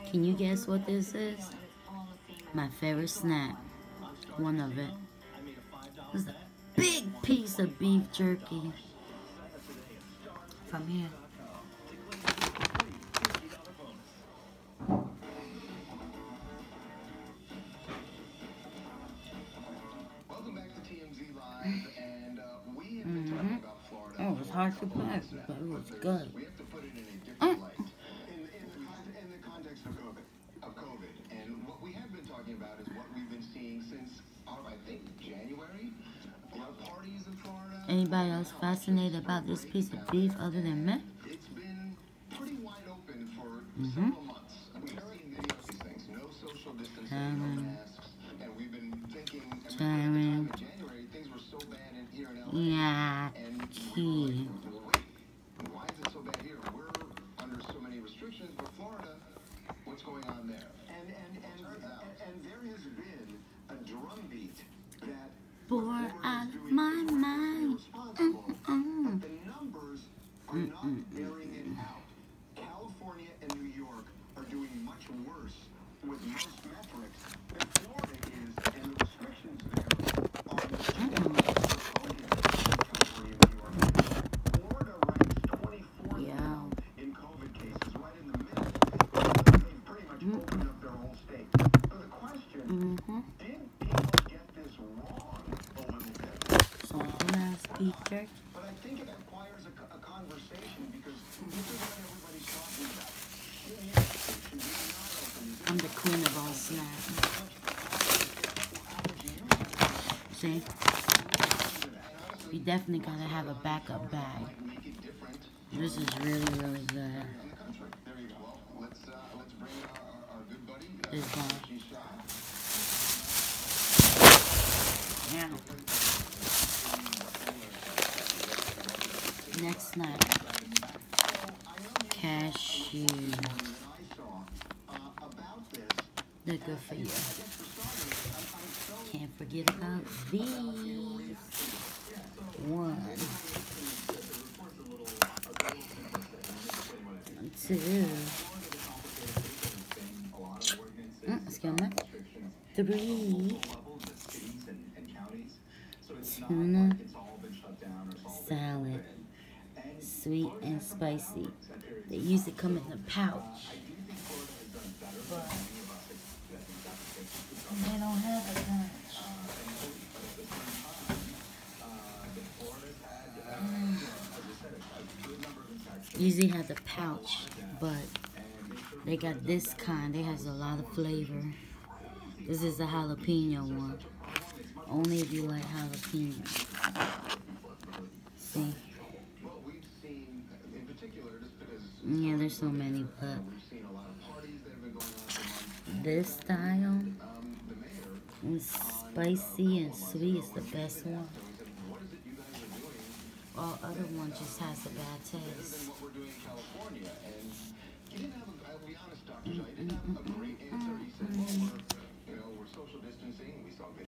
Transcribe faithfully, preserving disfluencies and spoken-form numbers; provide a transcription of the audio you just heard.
Can you guess what this is? My favorite snack. One of it. This is a big piece of beef jerky. From here. Welcome back to T M Z Live, and uh, we have been Mm-hmm. talking about Florida. Oh, it was hard to pack, but it was good. We have to put it in a different light. In, in, the, con- in the context of COVID, of COVID, and what we have been talking about is what we've been seeing since, uh, I think, January. A lot of parties in Florida. Anybody else fascinated about this piece of beef other than me? It's been pretty wide open for Mm-hmm. several months. We've seen many of these things. No social distancing, no Um, masks, and we've been thinking. I mean, at the Sharon. time in January, things were so bad in here in L A. Yeah. And we were Key. like, well, wait, why is it so bad here? We're under so many restrictions, but Florida, what's going on there? And and and and, and there has been a drumbeat that Bore out of my mind. Mm-mm. but the numbers are not bearing it out. California and New York are doing much worse with most metrics than Florida is, and the restrictions there are Florida ranks twenty-fourth Yeah. now in COVID cases, right in the middle. They've pretty much opened up their whole state. So the question, Mm-hmm. did people get this wrong a little bit? Something else, beef jerky. But I think it requires a, a conversation because this is what everybody's talking about. Should you, should you not open these? I'm the queen of all snacks. See? You definitely gotta have a backup bag. This is really, really good. There you go. Well, let's, uh, let's bring our, our good buddy. Uh, This one. Now. Next snack. Cashew. They're good for you. Can't forget about these. One. Two. Mm, excuse me. Three. Tuna salad. Sweet and spicy. They usually come in a pouch. But they don't have a pouch. Usually have the pouch, but they got this kind. It has a lot of flavor. This is the jalapeno one. Only if you like jalapeno. See? Yeah, there's so many, but this style is spicy and sweet. It's the best one. All other one just has a bad taste. Mm -mm -mm -mm -mm.